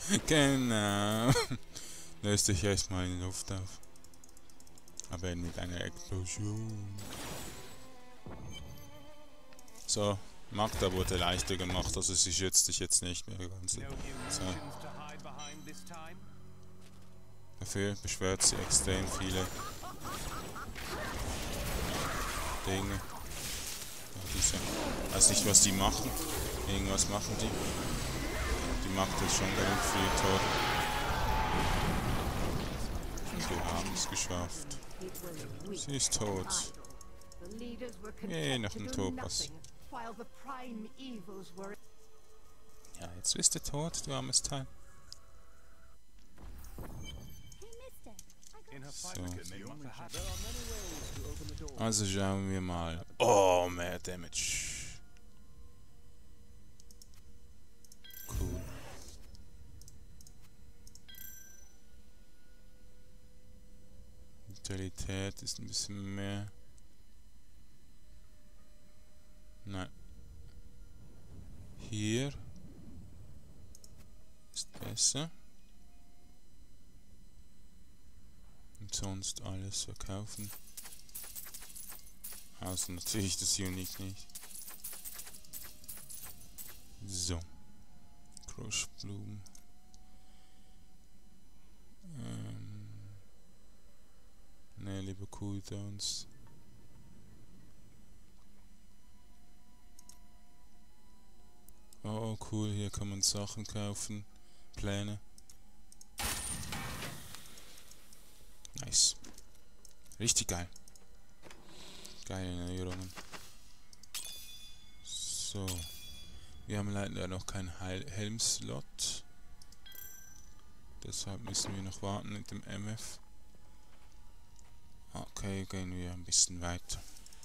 Genau. Löst dich erstmal in die Luft auf. Aber mit einer Explosion. So, Magda wurde leichter gemacht, also sie schützt dich jetzt nicht mehr ganz. So. Dafür beschwört sie extrem viele Dinge. Diese, weiß nicht, was die machen. Irgendwas machen die. Die Magda ist schon genug viel tot. Wir haben es geschafft. Sie ist tot. Yay, noch ein Topaz. Ja, jetzt bist du tot, du armes Teil. So. Also schauen wir mal. Oh, mehr Damage. Cool. Vitalität ist ein bisschen mehr. Nein. Hier ist besser. Und sonst alles verkaufen. Außer natürlich das Unique nicht. So. Kruschblumen. Ne, lieber Cooldowns. Oh, cool, hier kann man Sachen kaufen. Pläne. Nice. Richtig geil. Geile Neuerungen. So. Wir haben leider noch keinen Helmslot. Deshalb müssen wir noch warten mit dem MF. Okay, gehen wir ein bisschen weiter.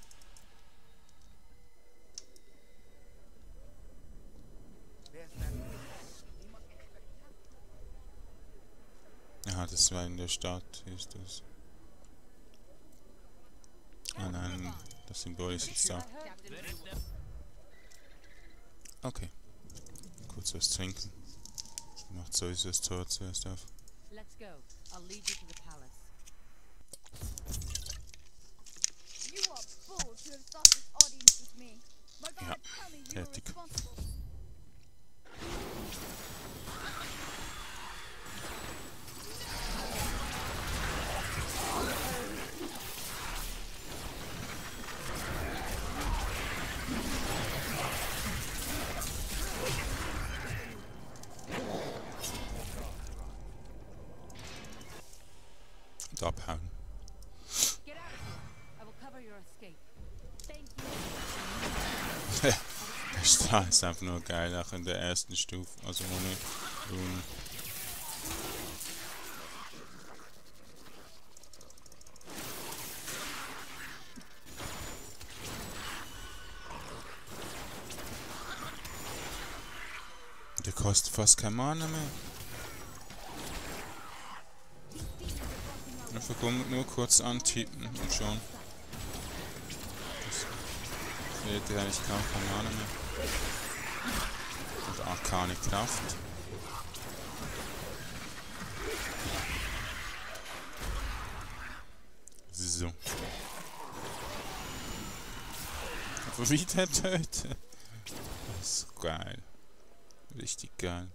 Ja, das war in der Stadt, ist das. Ah nein, das Symbol ist jetzt da. Okay. Kurz was trinken. Macht sowieso das Tor zuerst auf. Ja, fertig. Und abhauen. Der Strahl ist einfach nur geil, auch in der ersten Stufe, also ohne Runen. Der kostet fast kein Mana mehr. Einfach nur kurz antippen und schon. Das fehlt ja eigentlich kaum kein Mana mehr. Und arkane Kraft. So. Aber wieder töten. Das ist geil. Richtig geil.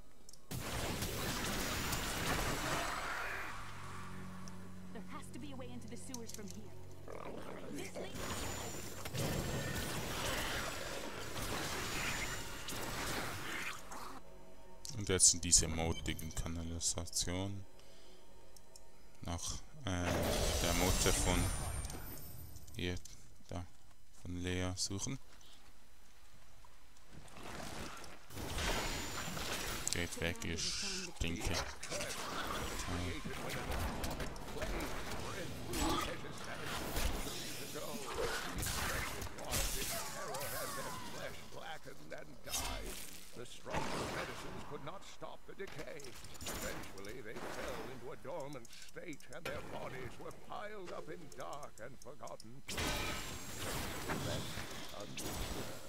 Und jetzt sind diese modigen Kanalisationen nach der Mutter von hier, da, von Lea suchen. Geht weg, ihr Stinke. The strongest medicines could not stop the decay. Eventually they fell into a dormant state and their bodies were piled up in dark and forgotten places. Left undisturbed.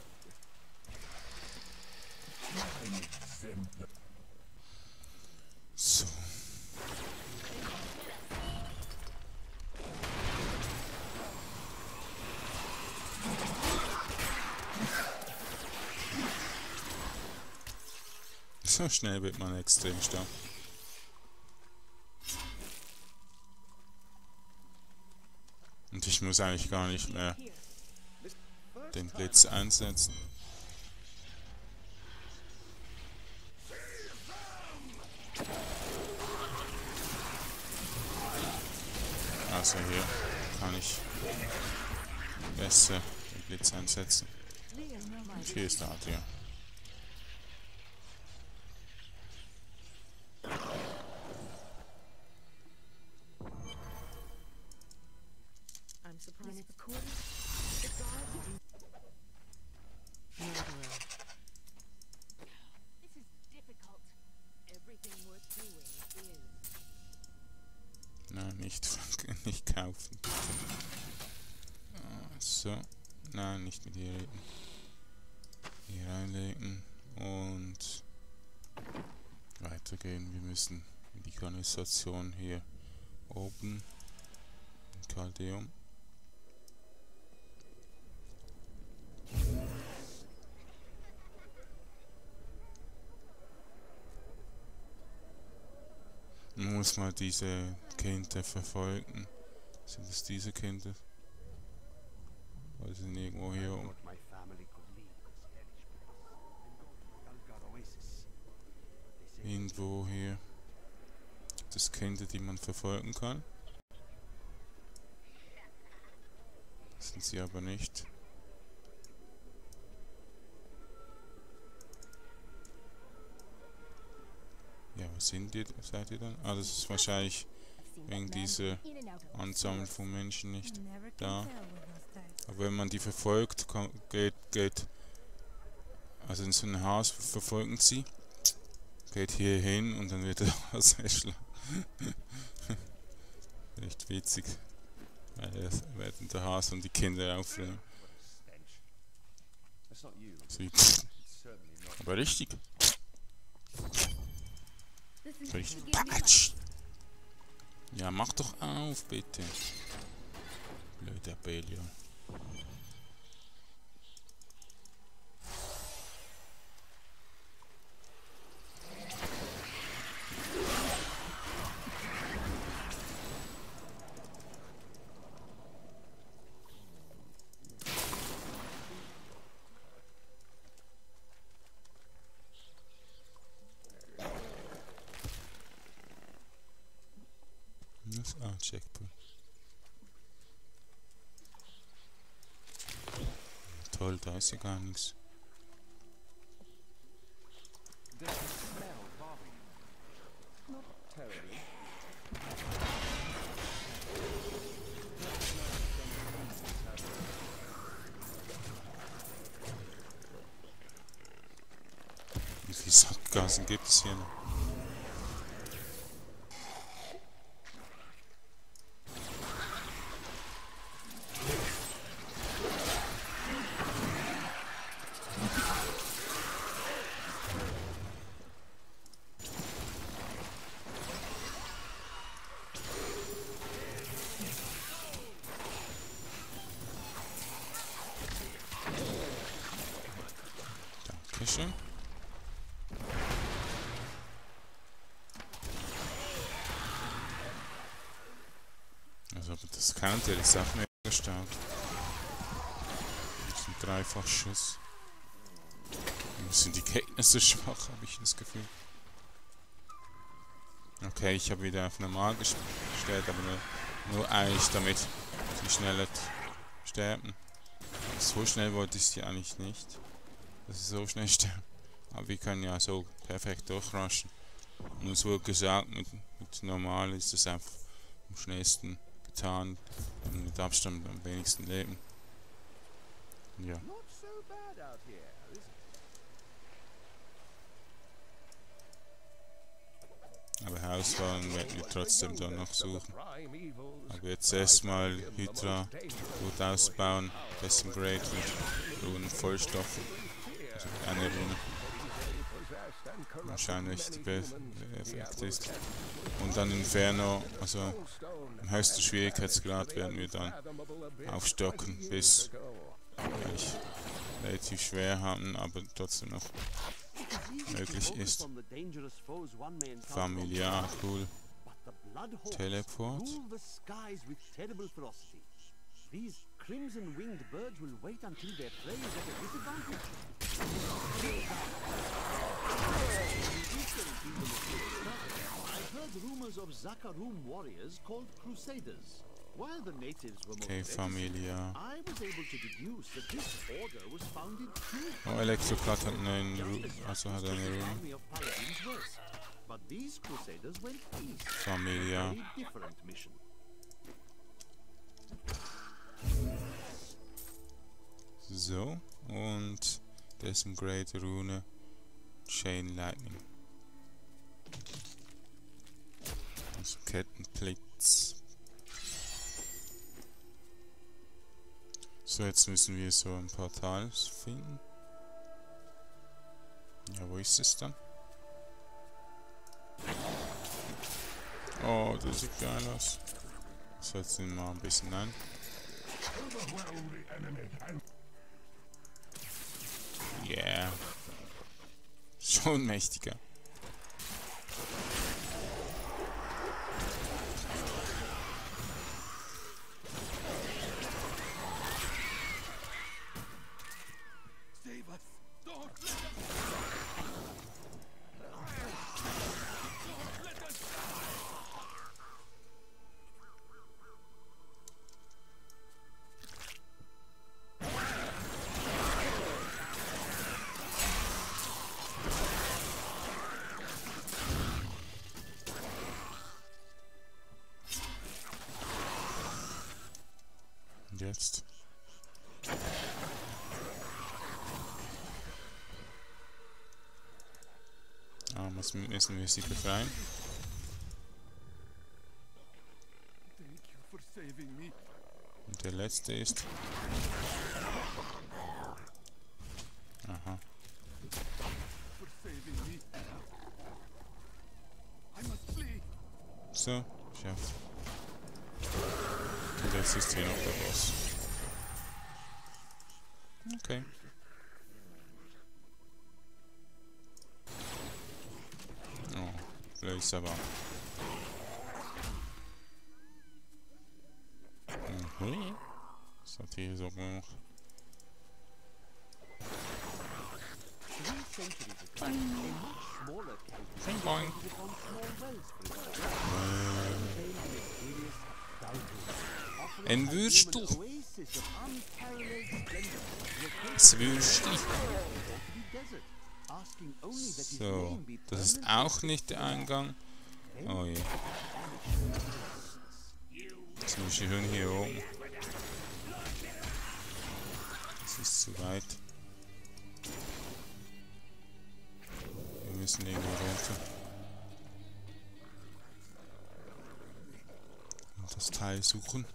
So schnell wird man extrem stark. Und ich muss eigentlich gar nicht mehr den Blitz einsetzen. Also hier kann ich besser den Blitz einsetzen. Und hier ist der Adrian. Nein, nicht kaufen. So. Nein, nicht mit hier reden. Hier reinlegen und weitergehen. Wir müssen in die Kanalisation hier oben in Caldeum. Man muss mal diese Kinder verfolgen. Sind es diese Kinder? Oder sind irgendwo hier um? Irgendwo hier. Das Kinder, die man verfolgen kann. Das sind sie aber nicht. Ja, was sind die? Seid ihr dann? Ah, das ist wahrscheinlich wegen dieser Ansammlung von Menschen nicht da. Aber wenn man die verfolgt, geht also in so ein Haus verfolgen sie, geht hier hin und dann wird er Haus erschlagen. Echt witzig, weil er werden der Haus und die Kinder aufnehmen. Aber richtig. Richtig Patsch. Ja, mach doch auf, bitte. Blöder Belial. Checkpoint. Toll, da ist ja gar nichts. Wie viele Sackgassen gibt es hier noch? Dankeschön. Also das Counter ist auch mega stark. Das ist ein Dreifachschuss. Sind die Gegner so schwach, habe ich das Gefühl. Okay, ich habe wieder auf normal gestellt, aber nur eigentlich damit sie schneller sterben. So schnell wollte ich sie eigentlich nicht, dass sie so schnell sterben. Aber wir können ja so perfekt durchraschen. Und uns wurde gesagt, mit normal ist es einfach am schnellsten getan, mit Abstand am wenigsten leben. Ja. Aber Hausfallen werden wir trotzdem dann noch suchen. Aber jetzt erstmal Hydra gut ausbauen, dessen Grade mit Runen vollstoffen. Also eine Rune wahrscheinlich der Effekt ist. Und dann Inferno, also im höchsten Schwierigkeitsgrad werden wir dann aufstocken, bis wir relativ schwer haben, aber trotzdem noch möglich ist. Familiar, cool. Teleport. These crimson-winged birds will wait until their prey is at a disadvantage. I've heard rumors of Zakarum warriors called Crusaders. While the natives were more Familiar. I was able to deduce that this order was founded Oh, Elektroklat hat einen Ruhm. Also hat eine Ruhm. But these Crusaders went east. Familiar. Different mission. So, und dessen Great Rune Chain Lightning. Also Kettenblitz. So, jetzt müssen wir so ein Portal finden. Ja, wo ist es dann? Oh, das sieht geil aus. So, jetzt nehmen wir mal ein bisschen ein. Yeah. Schon mächtiger. Jetzt. Ah, müssen wir sie befreien. Und der letzte ist. Aha. So, Chef. Und jetzt ist hier noch der Boss. Okay. Oh, blöd aber. Mhm. Was hat hier so gemacht? Boing, boing. Ein Würstel. Das Würstel. So, das ist auch nicht der Eingang. Oh je. Jetzt muss ich schon hier oben. Das ist zu weit. Wir müssen irgendwo runter. Und das Teil suchen.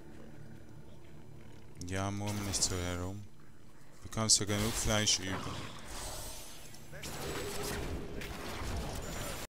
Ja, murmel nicht so herum. Du kannst ja genug Fleisch üben.